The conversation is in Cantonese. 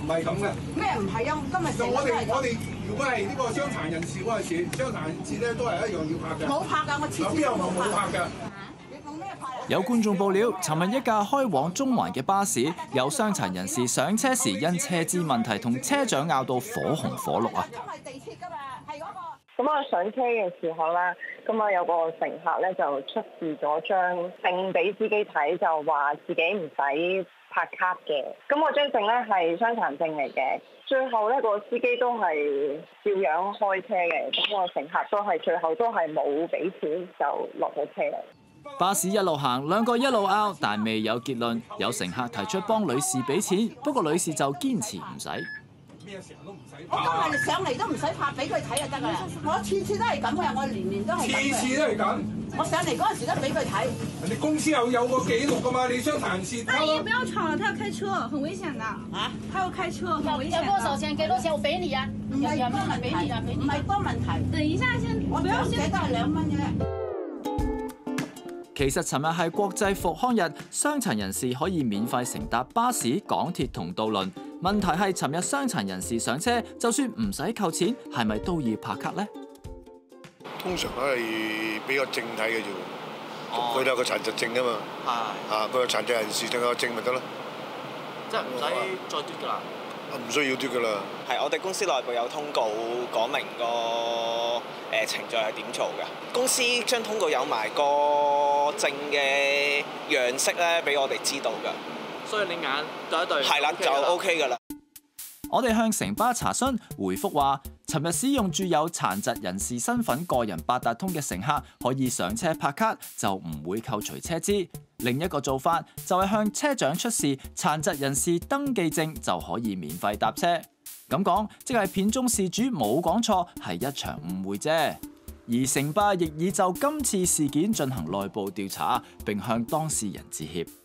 係咁嘅。 咩唔係啊？今日我哋如果係呢個傷殘人士嗰陣時，傷殘人士咧都係一樣要拍嘅。冇拍㗎，我次次邊有冇拍㗎？ 有觀眾報料，尋日一架開往中環嘅巴士，有傷殘人士上車時因車資問題同車長拗到火紅火綠啊！ 咁我上車嘅時候啦，咁啊有個乘客咧就出示咗張證俾司機睇，就話自己唔使拍卡嘅。咁我張證咧係傷殘證嚟嘅。最後咧個司機都係照樣開車嘅，咁個乘客都係最後都係冇俾錢就落咗車啦。 巴士一路行，兩個一路拗，但未有結論。有乘客提出幫女士俾錢，不過女士就堅持唔使。 咩時候都唔使拍。 我今日上嚟都唔使拍俾佢睇就得㗎啦。我次次都係咁嘅，我年年都係咁嘅。 次次都係咁。 我上嚟嗰陣時都俾佢睇。 人哋公司有個記錄㗎嘛，你傷殘人士。 阿姨不要吵了，他要開車，很危險的。啊？他要開車，很危險。 要多少錢？幾多錢？我俾你啊！ 唔係多問題，唔係多問題。 等一下先， 我不要先。都係2蚊嘅。 其實尋日係國際復康日，傷殘人士可以免費乘搭巴士、港鐵同渡輪。問題係尋日傷殘人士上車，就算唔使扣錢，係咪都要拍卡呢？ 通常都係俾個證睇嘅啫，佢哋有個殘疾證啊嘛。係。佢個殘疾人士證有個證咪得咯。 即係唔使再嘟㗎啦。 唔需要嘟㗎啦。 係我哋公司內部有通告講明個程序係點做嘅。公司張通告有埋個證嘅樣式咧，俾我哋知道㗎。 所以你眼對一對。係啦， 就 OK 㗎啦。 我哋向城巴查詢，回覆話，尋日使用住有殘疾人士身份個人八達通嘅乘客可以上車拍卡，就唔會扣除車資。另一個做法就係向車長出示殘疾人士登記證，就可以免費搭車。咁講，即係片中事主冇講錯，係一場誤會啫。而城巴亦已就今次事件進行內部調查，並向當事人致歉。